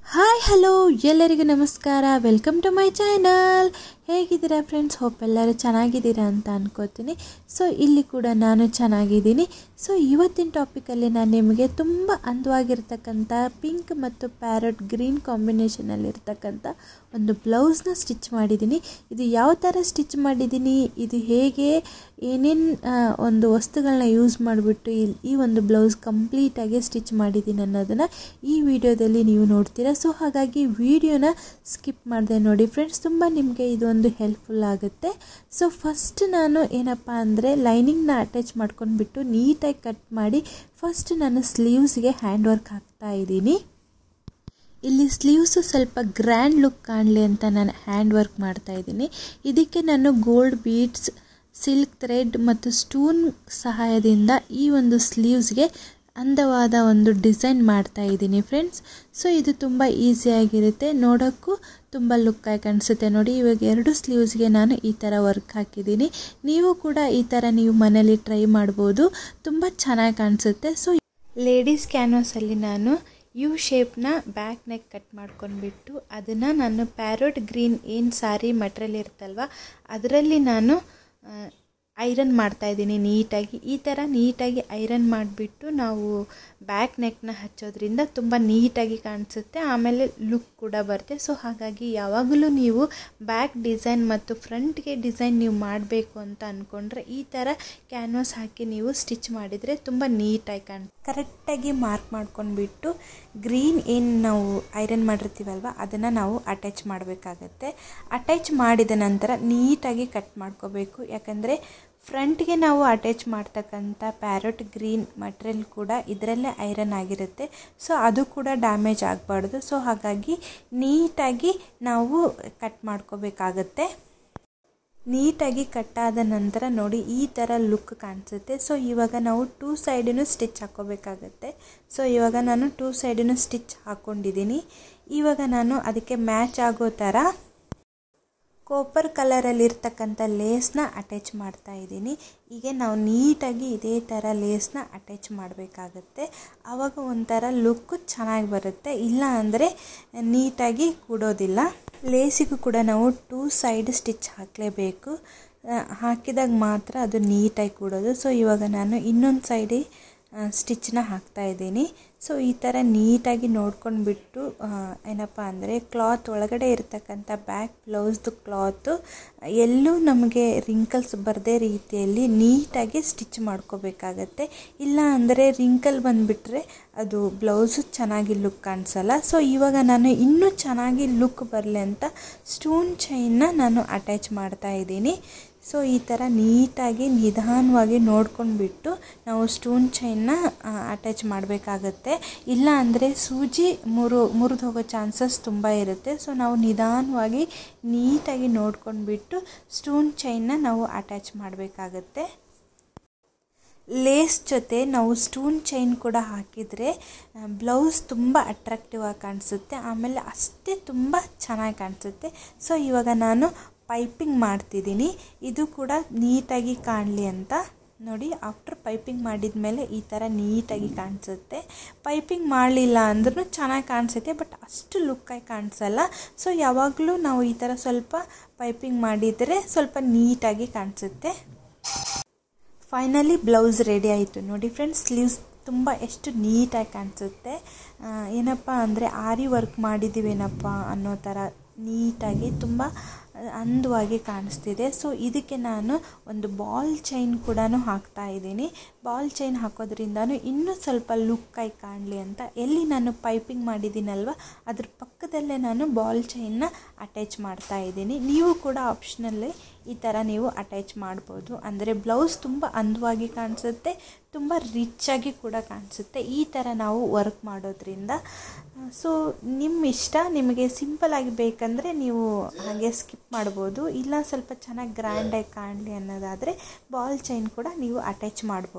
Hi hello ಎಲ್ಲರಿಗೂ ನಮಸ್ಕಾರ. Welcome to my channel. ಹೇಗಿದ್ದೀರಾ ಫ್ರೆಂಡ್ಸ್? ಹೋಪ್ ಎಲ್ಲರೂ ಚೆನ್ನಾಗಿದ್ದೀರಾ ಅಂತ ಅನ್ಕೋತೀನಿ. ಸೊ ಇಲ್ಲಿ ಕೂಡ ನಾನು ಚೆನ್ನಾಗಿದ್ದೀನಿ. ಸೊ ಇವತ್ತಿನ ಟಾಪಿಕಲ್ಲಿ ನಾನು ನಿಮಗೆ ತುಂಬ ಅಂದವಾಗಿರ್ತಕ್ಕಂಥ ಪಿಂಕ್ ಮತ್ತು ಪ್ಯಾರಟ್ ಗ್ರೀನ್ ಕಾಂಬಿನೇಷನಲ್ಲಿರ್ತಕ್ಕಂಥ ಒಂದು ಬ್ಲೌಸ್ನ ಸ್ಟಿಚ್ ಮಾಡಿದ್ದೀನಿ. ಇದು ಯಾವ ಥರ ಸ್ಟಿಚ್ ಮಾಡಿದ್ದೀನಿ, ಇದು ಹೇಗೆ ಏನೇನು ಒಂದು ವಸ್ತುಗಳನ್ನ ಯೂಸ್ ಮಾಡಿಬಿಟ್ಟು ಈ ಒಂದು ಬ್ಲೌಸ್ ಕಂಪ್ಲೀಟಾಗಿ ಸ್ಟಿಚ್ ಮಾಡಿದ್ದೀನಿ ಅನ್ನೋದನ್ನು ಈ ವಿಡಿಯೋದಲ್ಲಿ ನೀವು ನೋಡ್ತೀರಾ. ಸೊ ಹಾಗಾಗಿ ವಿಡಿಯೋನ ಸ್ಕಿಪ್ ಮಾಡಿದೆ ನೋಡಿ ಫ್ರೆಂಡ್ಸ್, ತುಂಬ ನಿಮಗೆ ಇದೊಂದು ಹೆಲ್ಪ್ಫುಲ್ ಆಗುತ್ತೆ. ಸೊ ಫಸ್ಟ್ ನಾನು ಏನಪ್ಪ ಅಂದರೆ ಲೈನಿಂಗ್ನ ಅಟ್ಯಾಚ್ ಮಾಡ್ಕೊಂಡ್ಬಿಟ್ಟು ನೀಟಾಗಿ ಕಟ್ ಮಾಡಿ ಫಸ್ಟ್ ನಾನು ಸ್ಲೀವ್ಸ್ಗೆ ಹ್ಯಾಂಡ್ ವರ್ಕ್ ಹಾಕ್ತಾ ಇದ್ದೀನಿ. ಇಲ್ಲಿ ಸ್ಲೀವ್ಸು ಸ್ವಲ್ಪ ಗ್ರ್ಯಾಂಡ್ ಲುಕ್ ಕಾಣಲಿ ಅಂತ ನಾನು ಹ್ಯಾಂಡ್ ವರ್ಕ್ ಮಾಡ್ತಾ ಇದ್ದೀನಿ. ಇದಕ್ಕೆ ನಾನು ಗೋಲ್ಡ್ ಬೀಡ್ಸ್, ಸಿಲ್ಕ್ ಥ್ರೆಡ್ ಮತ್ತು ಸ್ಟೋನ್ ಸಹಾಯದಿಂದ ಈ ಒಂದು ಸ್ಲೀವ್ಸ್ಗೆ ಅಂದವಾದ ಒಂದು ಡಿಸೈನ್ ಮಾಡ್ತಾ ಇದ್ದೀನಿ ಫ್ರೆಂಡ್ಸ್. ಸೊ ಇದು ತುಂಬ ಈಸಿಯಾಗಿರುತ್ತೆ, ನೋಡೋಕ್ಕೂ ತುಂಬ ಲುಕ್ಕಾಗಿ ಕಾಣಿಸುತ್ತೆ. ನೋಡಿ, ಇವಾಗ ಎರಡು ಸ್ಲೀವ್ಸ್ಗೆ ನಾನು ಈ ಥರ ವರ್ಕ್ ಹಾಕಿದ್ದೀನಿ. ನೀವು ಕೂಡ ಈ ಥರ ನೀವು ಮನೇಲಿ ಟ್ರೈ ಮಾಡ್ಬೋದು, ತುಂಬ ಚೆನ್ನಾಗಿ ಕಾಣಿಸುತ್ತೆ. ಸೊ ಲೇಡೀಸ್ ಕ್ಯಾನ್ವಾಸಲ್ಲಿ ನಾನು ಯು ಶೇಪ್ನ ಬ್ಯಾಕ್ ನೆಕ್ ಕಟ್ ಮಾಡ್ಕೊಂಡ್ಬಿಟ್ಟು ಅದನ್ನು ನಾನು ಪ್ಯಾರೋಟ್ ಗ್ರೀನ್ ಏನು ಸಾರಿ ಮಟ್ರಿಯಲ್ ಇರುತ್ತಲ್ವ ಅದರಲ್ಲಿ ನಾನು ಐರನ್ ಮಾಡ್ತಾಯಿದ್ದೀನಿ ನೀಟಾಗಿ. ಈ ಥರ ನೀಟಾಗಿ ಐರನ್ ಮಾಡಿಬಿಟ್ಟು ನಾವು ಬ್ಯಾಕ್ ನೆಕ್ನ ಹಚ್ಚೋದ್ರಿಂದ ತುಂಬ ನೀಟಾಗಿ ಕಾಣಿಸುತ್ತೆ, ಆಮೇಲೆ ಲುಕ್ ಕೂಡ ಬರುತ್ತೆ. ಸೊ ಹಾಗಾಗಿ ಯಾವಾಗಲೂ ನೀವು ಬ್ಯಾಕ್ ಡಿಸೈನ್ ಮತ್ತು ಫ್ರಂಟ್ಗೆ ಡಿಸೈನ್ ನೀವು ಮಾಡಬೇಕು ಅಂತ ಅಂದ್ಕೊಂಡ್ರೆ ಈ ಥರ ಕ್ಯಾನ್ವಾಸ್ ಹಾಕಿ ನೀವು ಸ್ಟಿಚ್ ಮಾಡಿದರೆ ತುಂಬ ನೀಟಾಗಿ ಕಾಣುತ್ತೆ. ಕರೆಕ್ಟಾಗಿ ಮಾರ್ಕ್ ಮಾಡ್ಕೊಂಡ್ಬಿಟ್ಟು ಗ್ರೀನ್ ಏನು ನಾವು ಐರನ್ ಮಾಡಿರ್ತೀವಲ್ವ ಅದನ್ನು ನಾವು ಅಟ್ಯಾಚ್ ಮಾಡಬೇಕಾಗತ್ತೆ. ಅಟ್ಯಾಚ್ ಮಾಡಿದ ನಂತರ ನೀಟಾಗಿ ಕಟ್ ಮಾಡ್ಕೋಬೇಕು, ಯಾಕಂದರೆ ಫ್ರಂಟ್ಗೆ ನಾವು ಅಟ್ಯಾಚ್ ಮಾಡ್ತಕ್ಕಂಥ ಪ್ಯಾರಟ್ ಗ್ರೀನ್ ಮಟ್ರಿಯಲ್ ಕೂಡ ಇದರಲ್ಲೇ ಐರನ್ ಆಗಿರುತ್ತೆ. ಸೊ ಅದು ಕೂಡ ಡ್ಯಾಮೇಜ್ ಆಗಬಾರ್ದು. ಸೊ ಹಾಗಾಗಿ ನೀಟಾಗಿ ನಾವು ಕಟ್ ಮಾಡ್ಕೋಬೇಕಾಗತ್ತೆ. ನೀಟಾಗಿ ಕಟ್ಟಾದ ನಂತರ ನೋಡಿ ಈ ಥರ ಲುಕ್ ಕಾಣಿಸುತ್ತೆ. ಸೊ ಇವಾಗ ನಾವು 2 ಸೈಡೂ ಸ್ಟಿಚ್ ಹಾಕ್ಕೋಬೇಕಾಗತ್ತೆ. ಸೊ ಇವಾಗ ನಾನು 2 ಸೈಡೂ ಸ್ಟಿಚ್ ಹಾಕ್ಕೊಂಡಿದ್ದೀನಿ. ಇವಾಗ ನಾನು ಅದಕ್ಕೆ ಮ್ಯಾಚ್ ಆಗೋ ಥರ ಕಾಪರ್ ಕಲರಲ್ಲಿರ್ತಕ್ಕಂಥ ಲೇಸ್ನ ಅಟ್ಯಾಚ್ ಮಾಡ್ತಾ ಇದ್ದೀನಿ. ಈಗ ನಾವು ನೀಟಾಗಿ ಇದೇ ಥರ ಲೇಸ್ನ ಅಟ್ಯಾಚ್ ಮಾಡಬೇಕಾಗತ್ತೆ, ಆವಾಗ ಒಂಥರ ಲುಕ್ಕು ಚೆನ್ನಾಗಿ ಬರುತ್ತೆ, ಇಲ್ಲ ಅಂದರೆ ನೀಟಾಗಿ ಕೂಡೋದಿಲ್ಲ. ಲೇಸಿಗೂ ಕೂಡ ನಾವು 2 ಸೈಡ್ ಸ್ಟಿಚ್ ಹಾಕಲೇಬೇಕು, ಹಾಕಿದಾಗ ಮಾತ್ರ ಅದು ನೀಟಾಗಿ ಕೂಡೋದು. ಸೊ ಇವಾಗ ನಾನು ಇನ್ನೊಂದು ಸೈಡಿ ಸ್ಟಿಚ್ನ ಹಾಕ್ತಾ ಇದ್ದೀನಿ. ಸೊ ಈ ಥರ ನೀಟಾಗಿ ನೋಡ್ಕೊಂಡ್ಬಿಟ್ಟು ಏನಪ್ಪ ಅಂದರೆ ಕ್ಲಾತ್ ಒಳಗಡೆ ಇರ್ತಕ್ಕಂಥ ಬ್ಯಾಕ್ ಬ್ಲೌಸ್ದು ಕ್ಲಾತು ಎಲ್ಲೂ ನಮಗೆ ರಿಂಕಲ್ಸ್ ಬರದೇ ರೀತಿಯಲ್ಲಿ ನೀಟಾಗಿ ಸ್ಟಿಚ್ ಮಾಡ್ಕೋಬೇಕಾಗತ್ತೆ, ಇಲ್ಲ ಅಂದರೆ ರಿಂಕಲ್ ಬಂದುಬಿಟ್ರೆ ಅದು ಬ್ಲೌಸು ಚೆನ್ನಾಗಿ ಲುಕ್ ಕಾಣಿಸಲ್ಲ. ಸೊ ಇವಾಗ ನಾನು ಇನ್ನೂ ಚೆನ್ನಾಗಿ ಲುಕ್ ಬರಲಿ ಅಂತ ಸ್ಟೋನ್ ಚೈನ್ನ ನಾನು ಅಟ್ಯಾಚ್ ಮಾಡ್ತಾ ಇದ್ದೀನಿ. ಸೊ ಈ ಥರ ನೀಟಾಗಿ ನಿಧಾನವಾಗಿ ನೋಡ್ಕೊಂಡ್ಬಿಟ್ಟು ನಾವು ಸ್ಟೋನ್ ಚೈನ್ನ ಅಟ್ಯಾಚ್ ಮಾಡಬೇಕಾಗತ್ತೆ, ಇಲ್ಲ ಅಂದರೆ ಸೂಜಿ ಮುರಿದು ಹೋಗೋ ಚಾನ್ಸಸ್ ತುಂಬ ಇರುತ್ತೆ. ಸೊ ನಾವು ನಿಧಾನವಾಗಿ ನೀಟಾಗಿ ನೋಡ್ಕೊಂಡ್ಬಿಟ್ಟು ಸ್ಟೋನ್ ಚೈನ್ನ ನಾವು ಅಟ್ಯಾಚ್ ಮಾಡಬೇಕಾಗತ್ತೆ. ಲೇಸ್ ಜೊತೆ ನಾವು ಸ್ಟೋನ್ ಚೈನ್ ಕೂಡ ಹಾಕಿದರೆ ಬ್ಲೌಸ್ ತುಂಬ ಅಟ್ರಾಕ್ಟಿವ್ ಆಗಿ ಕಾಣಿಸುತ್ತೆ, ಆಮೇಲೆ ಅಷ್ಟೇ ತುಂಬ ಚೆನ್ನಾಗಿ ಕಾಣಿಸುತ್ತೆ. ಸೊ ಇವಾಗ ನಾನು ಪೈಪಿಂಗ್ ಮಾಡ್ತಿದ್ದೀನಿ, ಇದು ಕೂಡ ನೀಟಾಗಿ ಕಾಣಲಿ ಅಂತ. ನೋಡಿ, ಆಫ್ಟರ್ ಪೈಪಿಂಗ್ ಮಾಡಿದ ಮೇಲೆ ಈ ಥರ ನೀಟಾಗಿ ಕಾಣಿಸುತ್ತೆ. ಪೈಪಿಂಗ್ ಮಾಡಲಿಲ್ಲ ಅಂದ್ರೂ ಚೆನ್ನಾಗಿ ಕಾಣಿಸುತ್ತೆ, ಬಟ್ ಅಷ್ಟು ಲುಕ್ಕಾಗಿ ಕಾಣಿಸಲ್ಲ. ಸೊ ಯಾವಾಗಲೂ ನಾವು ಈ ಥರ ಸ್ವಲ್ಪ ಪೈಪಿಂಗ್ ಮಾಡಿದರೆ ಸ್ವಲ್ಪ ನೀಟಾಗಿ ಕಾಣಿಸುತ್ತೆ. ಫೈನಲಿ ಬ್ಲೌಸ್ ರೆಡಿ ಆಯಿತು ನೋಡಿ ಫ್ರೆಂಡ್ಸ್. ಸ್ಲೀವ್ಸ್ ತುಂಬ ಎಷ್ಟು ನೀಟಾಗಿ ಕಾಣಿಸುತ್ತೆ, ಏನಪ್ಪ ಅಂದರೆ ಆರಿ ವರ್ಕ್ ಮಾಡಿದ್ದೀವೇನಪ್ಪ ಅನ್ನೋ ಥರ ನೀಟಾಗಿ ತುಂಬ ಅಂದವಾಗಿ ಕಾಣಿಸ್ತಿದೆ. ಸೊ ಇದಕ್ಕೆ ನಾನು ಒಂದು ಬಾಲ್ ಚೈನ್ ಕೂಡ ಹಾಕ್ತಾ ಇದ್ದೀನಿ. ಬಾಲ್ ಚೈನ್ ಹಾಕೋದ್ರಿಂದನೂ ಇನ್ನೂ ಸ್ವಲ್ಪ ಲುಕ್ಕಾಗಿ ಕಾಣಲಿ ಅಂತ ಎಲ್ಲಿ ನಾನು ಪೈಪಿಂಗ್ ಮಾಡಿದ್ದೀನಲ್ವ ಅದ್ರ ಪಕ್ಕದಲ್ಲೇ ನಾನು ಬಾಲ್ ಚೈನ್ನ ಅಟ್ಯಾಚ್ ಮಾಡ್ತಾ ಇದ್ದೀನಿ. ನೀವು ಕೂಡ ಆಪ್ಷನಲ್ಲಿ ಈ ಥರ ನೀವು ಅಟ್ಯಾಚ್ ಮಾಡ್ಬೋದು, ಅಂದರೆ ಬ್ಲೌಸ್ ತುಂಬ ಅಂದವಾಗಿ ಕಾಣಿಸುತ್ತೆ, ತುಂಬ ರಿಚ್ಚಾಗಿ ಕೂಡ ಕಾಣಿಸುತ್ತೆ ಈ ಥರ ನಾವು ವರ್ಕ್ ಮಾಡೋದ್ರಿಂದ. ಸೊ ನಿಮ್ಮ ಇಷ್ಟ, ನಿಮಗೆ ಸಿಂಪಲಾಗಿ ಬೇಕಂದರೆ ನೀವು ಹಾಗೆ ಸ್ಕಿಪ್ ಮಾಡ್ಬೋದು, ಇಲ್ಲ ಸ್ವಲ್ಪ ಚೆನ್ನಾಗಿ ಗ್ರ್ಯಾಂಡಾಗಿ ಕಾಣಲಿ ಅನ್ನೋದಾದರೆ ಬಾಲ್ ಚೈನ್ ಕೂಡ ನೀವು ಅಟ್ಯಾಚ್ ಮಾಡ್ಬೋದು.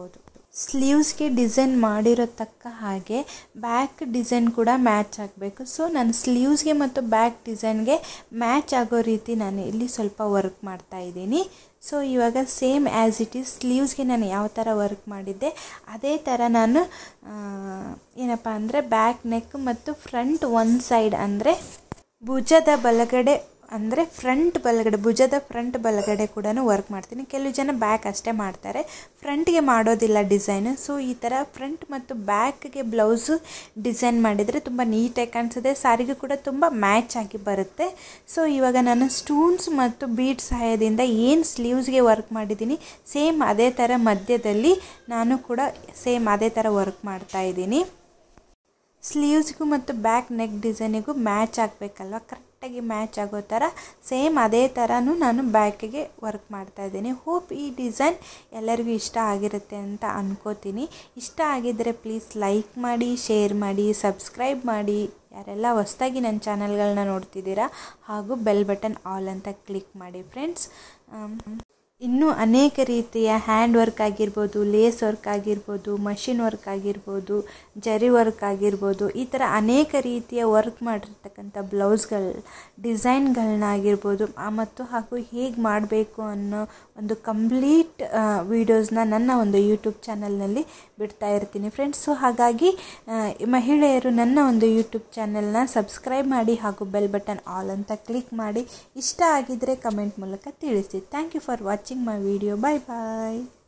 ಸ್ಲೀವ್ಸ್ಗೆ ಡಿಸೈನ್ ಮಾಡಿರೋ ತಕ್ಕ ಹಾಗೆ ಬ್ಯಾಕ್ ಡಿಸೈನ್ ಕೂಡ ಮ್ಯಾಚ್ ಆಗಬೇಕು. ಸೊ ನಾನು ಸ್ಲೀವ್ಸ್ಗೆ ಮತ್ತು ಬ್ಯಾಕ್ ಡಿಸೈನ್ಗೆ ಮ್ಯಾಚ್ ಆಗೋ ರೀತಿ ನಾನು ಇಲ್ಲಿ ಸ್ವಲ್ಪ ವರ್ಕ್ ಮಾಡ್ತಾ ಇದ್ದೀನಿ. ಸೊ ಇವಾಗ ಸೇಮ್ ಆ್ಯಸ್ ಇಟ್ ಈಸ್ ಸ್ಲೀವ್ಸ್ಗೆ ನಾನು ಯಾವ ಥರ ವರ್ಕ್ ಮಾಡಿದ್ದೆ ಅದೇ ಥರ ನಾನು ಏನಪ್ಪ ಅಂದರೆ ಬ್ಯಾಕ್ ನೆಕ್ ಮತ್ತು ಫ್ರಂಟ್ ಒನ್ ಸೈಡ್ ಅಂದರೆ ಭುಜದ ಬಲಗಡೆ ಅಂದರೆ ಭುಜದ ಫ್ರಂಟ್ ಬಲಗಡೆ ಕೂಡ ವರ್ಕ್ ಮಾಡ್ತೀನಿ. ಕೆಲವು ಜನ ಬ್ಯಾಕ್ ಅಷ್ಟೇ ಮಾಡ್ತಾರೆ, ಫ್ರಂಟ್ಗೆ ಮಾಡೋದಿಲ್ಲ ಡಿಸೈನು. ಸೊ ಈ ಥರ ಫ್ರಂಟ್ ಮತ್ತು ಬ್ಯಾಕ್ಗೆ ಬ್ಲೌಸು ಡಿಸೈನ್ ಮಾಡಿದರೆ ತುಂಬ ನೀಟಾಗಿ ಕಾಣಿಸುತ್ತೆ, ಸಾರಿಗೂ ಕೂಡ ತುಂಬ ಮ್ಯಾಚ್ ಆಗಿ ಬರುತ್ತೆ. ಸೊ ಇವಾಗ ನಾನು ಸ್ಟೋನ್ಸ್ ಮತ್ತು ಬೀಡ್ ಸಹಾಯದಿಂದ ಏನು ಸ್ಲೀವ್ಸ್ಗೆ ವರ್ಕ್ ಮಾಡಿದ್ದೀನಿ ಸೇಮ್ ಅದೇ ಥರ ಮಧ್ಯದಲ್ಲಿ ನಾನು ಕೂಡ ಸೇಮ್ ಅದೇ ಥರ ವರ್ಕ್ ಮಾಡ್ತಾಯಿದ್ದೀನಿ. ಸ್ಲೀವ್ಸ್ಗೂ ಮತ್ತು ಬ್ಯಾಕ್ ನೆಕ್ ಡಿಸೈನಿಗೂ ಮ್ಯಾಚ್ ಆಗಬೇಕಲ್ವ, ಕರೆಕ್ಟಾಗಿ ಮ್ಯಾಚ್ ಆಗೋ ಥರ ಸೇಮ್ ಅದೇ ಥರನೂ ನಾನು ಬ್ಯಾಕಿಗೆ ವರ್ಕ್ ಮಾಡ್ತಾಯಿದ್ದೀನಿ. ಹೋಪ್ ಈ ಡಿಸೈನ್ ಎಲ್ಲರಿಗೂ ಇಷ್ಟ ಆಗಿರುತ್ತೆ ಅಂತ ಅನ್ಕೋತೀನಿ. ಇಷ್ಟ ಆಗಿದ್ದರೆ ಪ್ಲೀಸ್ ಲೈಕ್ ಮಾಡಿ, ಶೇರ್ ಮಾಡಿ, ಸಬ್ಸ್ಕ್ರೈಬ್ ಮಾಡಿ. ಯಾರೆಲ್ಲ ಹೊಸದಾಗಿ ನನ್ನ ಚಾನಲ್ಗಳನ್ನ ನೋಡ್ತಿದ್ದೀರಾ ಹಾಗೂ ಬೆಲ್ ಬಟನ್ ಆಲ್ ಅಂತ ಕ್ಲಿಕ್ ಮಾಡಿ ಫ್ರೆಂಡ್ಸ್. ಇನ್ನೂ ಅನೇಕ ರೀತಿಯ ಹ್ಯಾಂಡ್ ವರ್ಕ್ ಆಗಿರ್ಬೋದು, ಲೇಸ್ ವರ್ಕ್ ಆಗಿರ್ಬೋದು, ಮಷಿನ್ ವರ್ಕ್ ಆಗಿರ್ಬೋದು, ಜರಿ ವರ್ಕ್ ಆಗಿರ್ಬೋದು, ಈ ಥರ ಅನೇಕ ರೀತಿಯ ವರ್ಕ್ ಮಾಡಿರ್ತಕ್ಕಂಥ ಡಿಸೈನ್ಗಳನ್ನ ಆಗಿರ್ಬೋದು ಮತ್ತು ಹಾಗೂ ಹೇಗೆ ಮಾಡಬೇಕು ಅನ್ನೋ ಒಂದು ಕಂಪ್ಲೀಟ್ ವೀಡಿಯೋಸ್ನ ನನ್ನ ಒಂದು ಯೂಟ್ಯೂಬ್ ಚಾನಲ್ನಲ್ಲಿ ಬಿಡ್ತಾ ಇರ್ತೀನಿ ಫ್ರೆಂಡ್ಸ್. ಸೊ ಹಾಗಾಗಿ ಮಹಿಳೆಯರು ನನ್ನ ಒಂದು ಯೂಟ್ಯೂಬ್ ಚಾನಲ್ನ ಸಬ್ಸ್ಕ್ರೈಬ್ ಮಾಡಿ ಹಾಗೂ ಬೆಲ್ ಬಟನ್ ಆಲ್ ಅಂತ ಕ್ಲಿಕ್ ಮಾಡಿ. ಇಷ್ಟ ಆಗಿದ್ದರೆ ಕಮೆಂಟ್ ಮೂಲಕ ತಿಳಿಸಿ. Thank you for watching my video. Bye bye.